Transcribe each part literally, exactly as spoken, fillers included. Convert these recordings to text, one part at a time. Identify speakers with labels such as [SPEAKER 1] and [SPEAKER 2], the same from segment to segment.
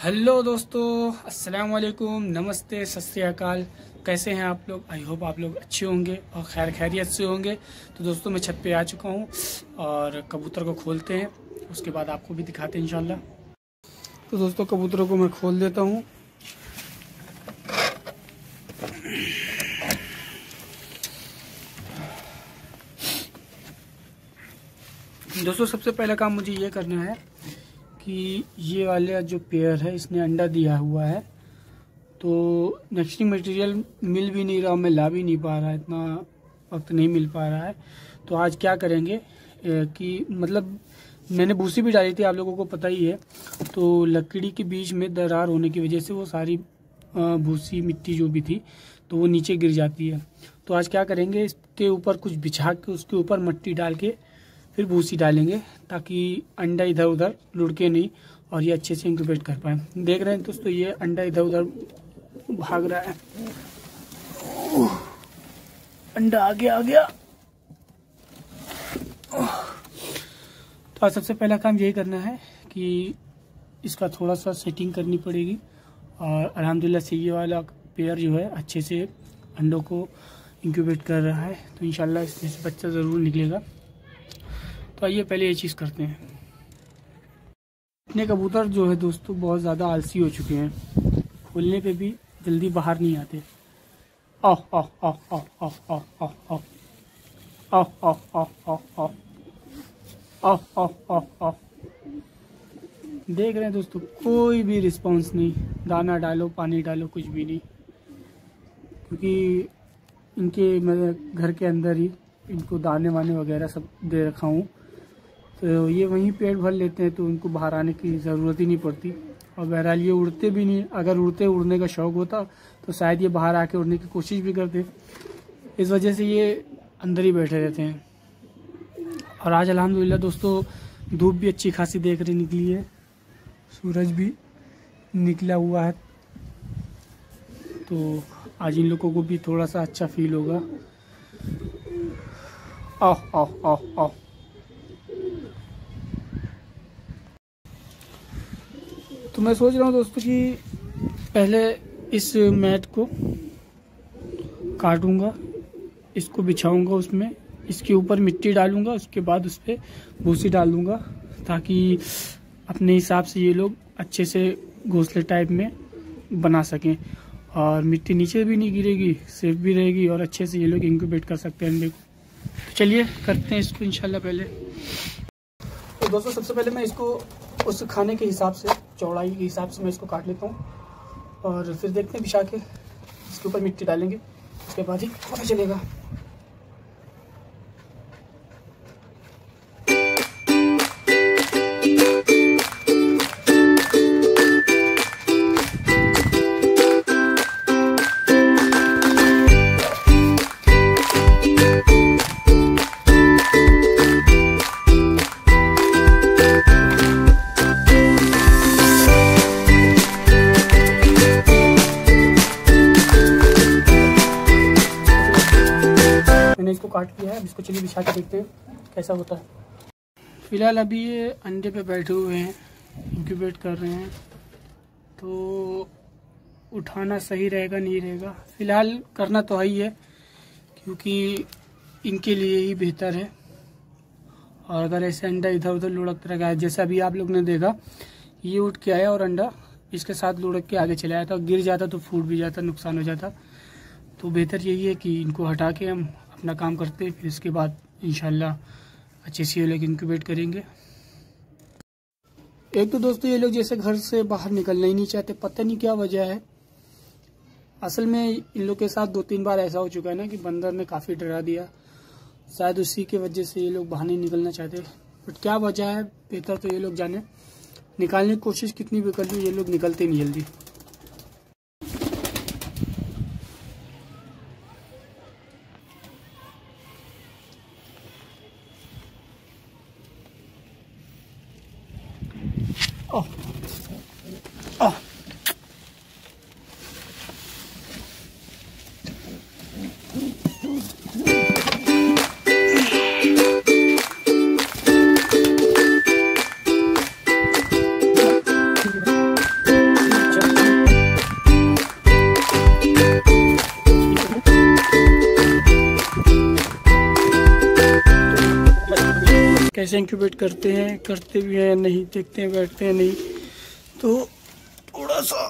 [SPEAKER 1] Hello दोस्तों, अस्सलाम वालेकुम, नमस्ते, सत श्री अकाल। कैसे हैं आप लोग? आई होप आप लोग अच्छे होंगे और खैर खैरियत से होंगे। तो दोस्तों मैं छत पे आ चुका हूँ और कबूतर को खोलते हैं, उसके बाद आपको भी दिखाते हैं इंशाल्लाह। तो दोस्तों कबूतरों को मैं खोल देता हूँ। दोस्तों सबसे पहला काम मुझे ये करना है कि ये वाला जो पेयर है इसने अंडा दिया हुआ है, तो नेक्स्टिंग मटेरियल मिल भी नहीं रहा, मैं ला भी नहीं पा रहा, इतना वक्त नहीं मिल पा रहा है। तो आज क्या करेंगे कि मतलब मैंने भूसी भी डाली थी, आप लोगों को पता ही है। तो लकड़ी के बीच में दरार होने की वजह से वो सारी भूसी मिट्टी जो भी थी तो वो नीचे गिर जाती है। तो आज क्या करेंगे, इसके ऊपर कुछ बिछा के उसके ऊपर मिट्टी डाल के फिर भूसी डालेंगे ताकि अंडा इधर उधर लुढ़के नहीं और ये अच्छे से इंक्यूबेट कर पाए। देख रहे हैं दोस्तों ये अंडा इधर उधर भाग रहा है। अंडा आ गया आ गया। तो आज सबसे पहला काम यही करना है कि इसका थोड़ा सा सेटिंग करनी पड़ेगी और अल्हम्दुलिल्लाह से ये वाला पेयर जो है अच्छे से अंडों को इंक्यूबेट कर रहा है, तो इंशाल्लाह इसमें से बच्चा ज़रूर निकलेगा। तो आइए पहले ये चीज़ करते हैं। अपने कबूतर जो है दोस्तों बहुत ज़्यादा आलसी हो चुके हैं, खोलने पे भी जल्दी बाहर नहीं आते। आओ आओ आओ आओ आओ आओ आओ आओ आओ आओ आओ आओ आओ आओ आओ आओ आओ। देख रहे हैं दोस्तों कोई भी रिस्पांस नहीं, दाना डालो पानी डालो कुछ भी नहीं, क्योंकि इनके मैं घर के अंदर ही इनको दाने वाने वगैरह सब दे रखा हूँ, तो ये वहीं पेट भर लेते हैं, तो उनको बाहर आने की ज़रूरत ही नहीं पड़ती। और बहरहाल ये उड़ते भी नहीं, अगर उड़ते उड़ने का शौक़ होता तो शायद ये बाहर आके उड़ने की कोशिश भी करते, इस वजह से ये अंदर ही बैठे रहते हैं। और आज अल्हम्दुलिल्लाह दोस्तों धूप भी अच्छी खासी देख रही निकली है, सूरज भी निकला हुआ है, तो आज इन लोगों को भी थोड़ा सा अच्छा फील होगा। आओ आओ आओ आओ। तो मैं सोच रहा हूँ दोस्तों कि पहले इस मैट को काटूंगा, इसको बिछाऊंगा, उसमें इसके ऊपर मिट्टी डालूंगा, उसके बाद उस पर भूसी डाल दूंगा ताकि अपने हिसाब से ये लोग अच्छे से घोंसले टाइप में बना सकें और मिट्टी नीचे भी नहीं गिरेगी, सेफ भी रहेगी और अच्छे से ये लोग इंक्यूबेट कर सकते हैं अंडे को। तो चलिए करते हैं इसको इंशाल्लाह। पहले तो दोस्तों सबसे पहले मैं इसको उस खाने के हिसाब से, चौड़ाई के हिसाब से मैं इसको काट लेता हूँ और फिर देखते हैं बिछा के इसके ऊपर मिट्टी डालेंगे, उसके बाद ही पता चलेगा। मैंने इसको काट लिया है, अब इसको चलिए बिछा के देखते हैं कैसा होता है। फिलहाल अभी ये अंडे पे बैठे हुए हैं, इंक्यूबेट कर रहे हैं, तो उठाना सही रहेगा नहीं रहेगा, फिलहाल करना तो है ही है क्योंकि इनके लिए ही बेहतर है। और अगर ऐसे अंडा इधर उधर लुढ़कता रहेगा, जैसे अभी आप लोग ने देखा ये उठ के आया और अंडा इसके साथ लुढ़क के आगे चला जाता, गिर जाता तो फूट भी जाता, नुकसान हो जाता। तो बेहतर यही है कि इनको हटा के हम अपना काम करते हैं, फिर इसके बाद इंशाल्लाह अच्छे से ये लोग इंक्यूबेट करेंगे। एक तो दोस्तों ये लोग जैसे घर से बाहर निकलना ही नहीं चाहते, पता नहीं क्या वजह है। असल में इन लोग के साथ दो तीन बार ऐसा हो चुका है ना कि बंदर ने काफ़ी डरा दिया, शायद उसी की वजह से ये लोग बाहर नहीं निकलना चाहते। बट क्या वजह है बेहतर तो ये लोग जाने, निकालने की कोशिश कितनी भी कर ली ये लोग निकलते नहीं जल्दी। Oh. Oh. कैसे इंक्यूबेट करते हैं, करते भी हैं नहीं, देखते हैं बैठते हैं नहीं। तो थोड़ा सा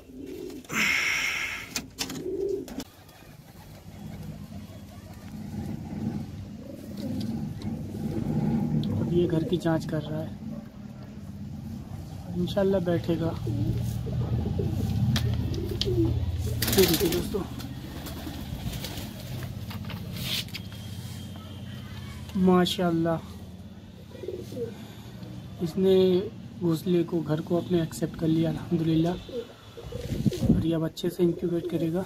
[SPEAKER 1] अब ये घर की जांच कर रहा है, इंशाल्लाह बैठेगा। ये देखिए दोस्तों, माशाल्लाह इसने घोंसले को, घर को अपने एक्सेप्ट कर लिया अल्हम्दुलिल्लाह। और ये अब अच्छे से इंक्यूबेट करेगा।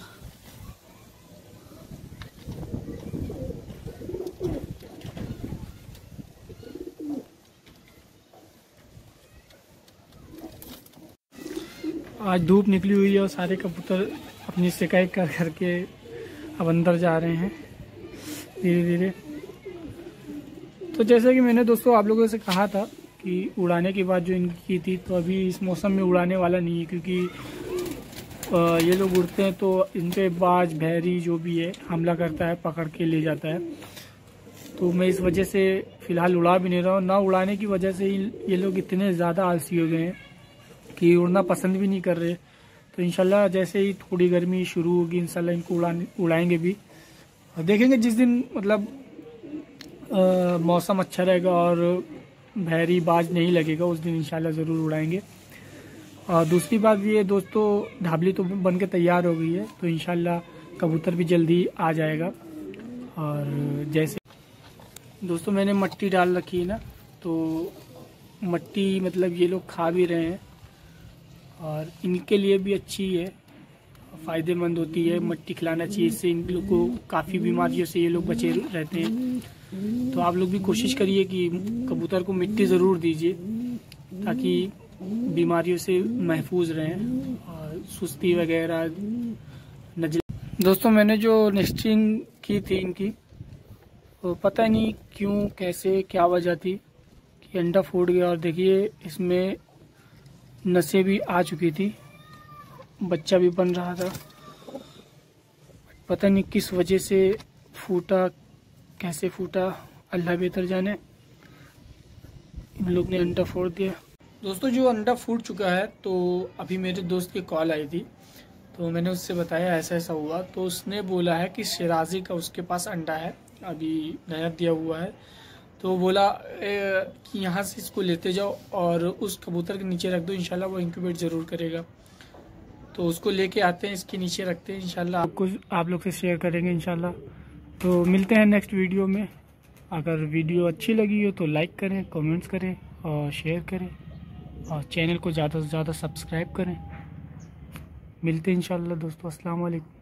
[SPEAKER 1] आज धूप निकली हुई है और सारे कबूतर अपनी शिकायत कर करके अब अंदर जा रहे हैं धीरे धीरे। तो जैसा कि मैंने दोस्तों आप लोगों से कहा था कि उड़ाने की बात जो इनकी की थी, तो अभी इस मौसम में उड़ाने वाला नहीं है, क्योंकि ये लोग उड़ते हैं तो इन पे बाज भैरी जो भी है हमला करता है, पकड़ के ले जाता है। तो मैं इस वजह से फ़िलहाल उड़ा भी नहीं रहा हूँ। ना उड़ाने की वजह से ये लोग इतने ज़्यादा आलसी हो गए हैं कि उड़ना पसंद भी नहीं कर रहे। तो इंशाल्लाह जैसे ही थोड़ी गर्मी शुरू होगी इंशाल्लाह इनको उड़ाने उड़ाएंगे भी। और देखेंगे जिस दिन मतलब आ, मौसम अच्छा रहेगा और भैरी बाज नहीं लगेगा, उस दिन इंशाल्लाह ज़रूर उड़ाएंगे। और दूसरी बात ये दोस्तों, ढाबली तो बन के तैयार हो गई है, तो इंशाल्लाह कबूतर भी जल्दी आ जाएगा। और जैसे दोस्तों मैंने मट्टी डाल रखी है ना, तो मट्टी मतलब ये लोग खा भी रहे हैं और इनके लिए भी अच्छी है, फ़ायदेमंद होती है। मट्टी खिलाना चाहिए, इससे इन लोग को काफ़ी बीमारियों से ये लोग बचे रहते हैं। तो आप लोग भी कोशिश करिए कि कबूतर को मिट्टी ज़रूर दीजिए ताकि बीमारियों से महफूज रहें और सुस्ती वगैरह नजर। दोस्तों मैंने जो नेस्टिंग की थी इनकी, तो पता नहीं क्यों कैसे क्या वजह थी कि अंडा फूट गया। और देखिए इसमें नसें भी आ चुकी थी, बच्चा भी बन रहा था, पता नहीं किस वजह से फूटा, कैसे फूटा, अल्लाह बेहतर जाने। इन लोग ने अंडा फोड़ दिया। दोस्तों जो अंडा फूट चुका है, तो अभी मेरे दोस्त की कॉल आई थी, तो मैंने उससे बताया ऐसा ऐसा हुआ। तो उसने बोला है कि शिराजी का उसके पास अंडा है, अभी नया दिया हुआ है। तो बोला कि यहाँ से इसको लेते जाओ और उस कबूतर के नीचे रख दो, इंशाल्लाह वो इंक्यूबेट ज़रूर करेगा। तो उसको लेके आते हैं, इसके नीचे रखते हैं, इंशाल्लाह आपको आप लोग से शेयर करेंगे इंशाल्लाह। तो मिलते हैं नेक्स्ट वीडियो में। अगर वीडियो अच्छी लगी हो तो लाइक करें, कमेंट्स करें और शेयर करें और चैनल को ज़्यादा से ज़्यादा सब्सक्राइब करें। मिलते हैं इंशाल्लाह दोस्तों। अस्सलाम वालेकुम।